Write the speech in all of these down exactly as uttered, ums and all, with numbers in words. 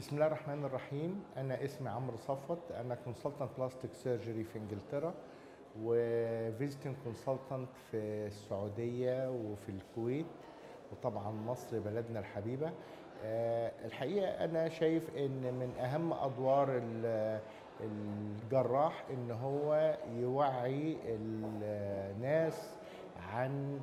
بسم الله الرحمن الرحيم. أنا اسمي عمرو صفوت، أنا كونسلتنت بلاستيك سيرجري في إنجلترا وفيزيتنج كونسلتنت في السعودية وفي الكويت وطبعا مصر بلدنا الحبيبة. أه الحقيقة أنا شايف إن من أهم أدوار الجراح إن هو يوعي الناس عن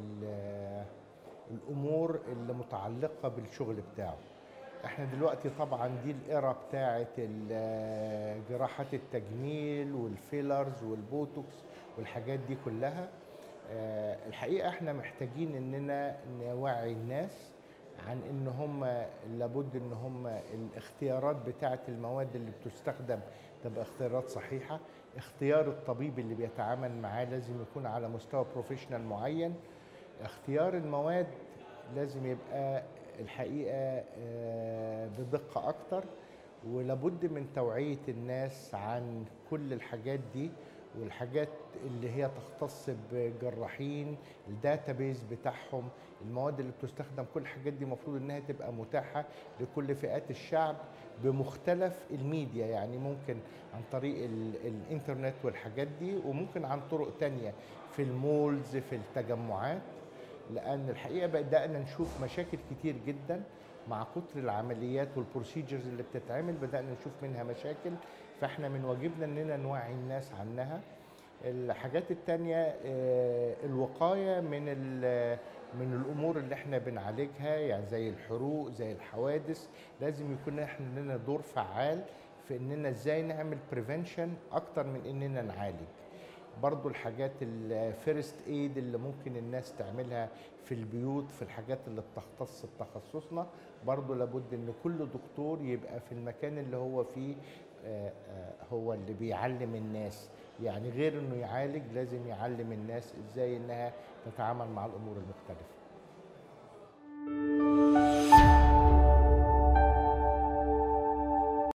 الأمور اللي متعلقة بالشغل بتاعه. احنا دلوقتي طبعا دي الايرا بتاعه جراحة التجميل والفيلرز والبوتوكس والحاجات دي كلها. الحقيقة احنا محتاجين اننا نوعي الناس عن ان هم لابد ان هم الاختيارات بتاعه المواد اللي بتستخدم تبقى اختيارات صحيحة. اختيار الطبيب اللي بيتعامل معاه لازم يكون على مستوى بروفيشنال معين. اختيار المواد لازم يبقى الحقيقة بدقة أكتر، ولابد من توعية الناس عن كل الحاجات دي والحاجات اللي هي تختص بجراحين، الداتابيز بتاعهم، المواد اللي بتستخدم، كل الحاجات دي المفروض انها تبقى متاحة لكل فئات الشعب بمختلف الميديا، يعني ممكن عن طريق الانترنت والحاجات دي، وممكن عن طرق تانية في المولز في التجمعات. لأن الحقيقة بدأنا نشوف مشاكل كتير جدا مع كتر العمليات والبروسيجرز اللي بتتعمل، بدأنا نشوف منها مشاكل، فاحنا من واجبنا اننا نوعي الناس عنها. الحاجات التانية الوقاية من من الامور اللي احنا بنعالجها، يعني زي الحروق زي الحوادث، لازم يكون احنا لنا دور فعال في اننا ازاي نعمل بريفنشن اكتر من اننا نعالج. برضو الحاجات الفيرست ايد اللي ممكن الناس تعملها في البيوت في الحاجات اللي بتختص بتخصصنا، برضو لابد ان كل دكتور يبقى في المكان اللي هو فيه هو اللي بيعلم الناس، يعني غير انه يعالج لازم يعلم الناس ازاي انها تتعامل مع الامور المختلفة.